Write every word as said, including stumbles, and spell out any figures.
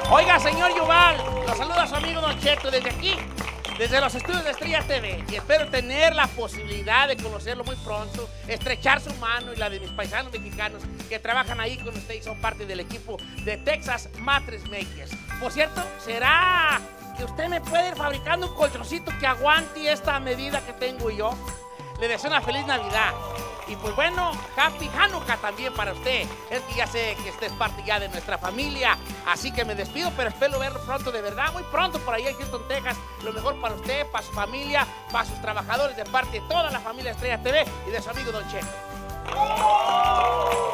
Oiga, señor Yuval, lo saluda su amigo Don Cheto desde aquí, desde los estudios de Estrella T V, y espero tener la posibilidad de conocerlo muy pronto, estrechar su mano y la de mis paisanos mexicanos que trabajan ahí con usted y son parte del equipo de Texas Mattress Makers. Por cierto, ¿será que usted me puede ir fabricando un colchoncito que aguante esta medida que tengo yo? Le deseo una feliz Navidad. Y pues bueno, Happy Hanukkah también para usted. Es que ya sé que usted es parte ya de nuestra familia. Así que me despido, pero espero verlo pronto, de verdad, muy pronto por ahí en Houston, Texas. Lo mejor para usted, para su familia, para sus trabajadores, de parte de toda la familia Estrella T V y de su amigo Don Cheto.